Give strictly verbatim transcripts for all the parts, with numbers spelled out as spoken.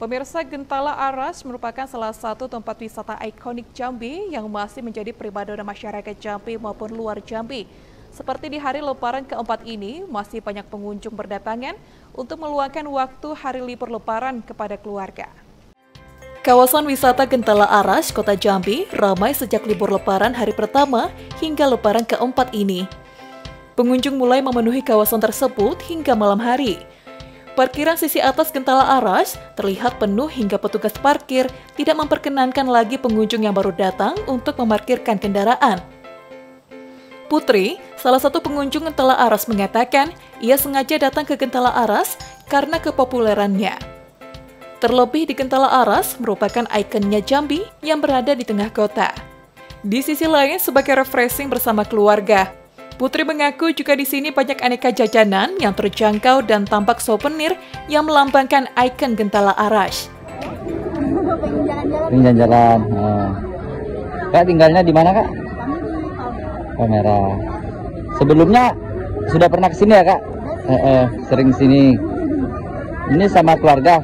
Pemirsa, Gentala Aras merupakan salah satu tempat wisata ikonik Jambi yang masih menjadi primadona masyarakat Jambi maupun luar Jambi. Seperti di hari Lebaran keempat ini, masih banyak pengunjung berdatangan untuk meluangkan waktu hari libur Lebaran kepada keluarga. Kawasan wisata Gentala Aras, Kota Jambi, ramai sejak libur Lebaran hari pertama hingga Lebaran keempat ini. Pengunjung mulai memenuhi kawasan tersebut hingga malam hari. Parkiran sisi atas Gentala Aras terlihat penuh hingga petugas parkir tidak memperkenankan lagi pengunjung yang baru datang untuk memarkirkan kendaraan. Putri, salah satu pengunjung Gentala Aras mengatakan ia sengaja datang ke Gentala Aras karena kepopulerannya. Terlebih di Gentala Aras merupakan ikonnya Jambi yang berada di tengah kota. Di sisi lain sebagai refreshing bersama keluarga, Putri mengaku juga di sini banyak aneka jajanan yang terjangkau dan tampak souvenir yang melambangkan ikon Gentala Aras. Pengen jalan-jalan. Oh. Kak tinggalnya di mana, Kak? Palmera. Sebelumnya sudah pernah ke sini ya, Kak? Eh, eh, sering sini. Ini sama keluarga.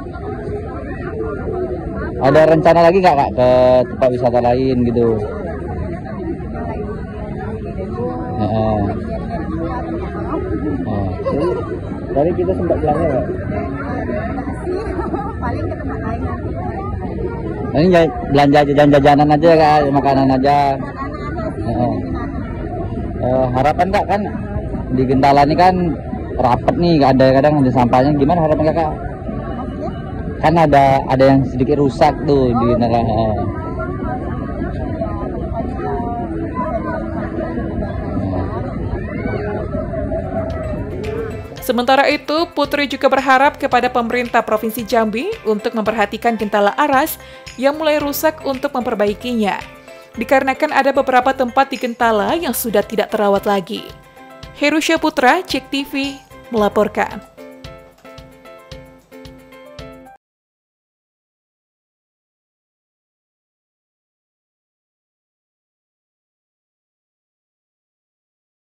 Ada rencana lagi nggak, Kak, ke tempat wisata lain gitu? Uh, uh. Tadi kita sempat belanja nggak? Paling ke tempat lain nanti. Ini belanja jajan-jajanan aja, Kak, makanan aja. Uh, uh, harapan Kak kan di Gentala ini kan rapet nih, ada kadang ada sampahnya. Gimana harapan Kakak? Kan ada ada yang sedikit rusak tuh di Gentala. Uh. Sementara itu, Putri juga berharap kepada pemerintah Provinsi Jambi untuk memperhatikan Gentala Aras yang mulai rusak untuk memperbaikinya. Dikarenakan ada beberapa tempat di Gentala yang sudah tidak terawat lagi. Herusha Putra, Cek T V, melaporkan.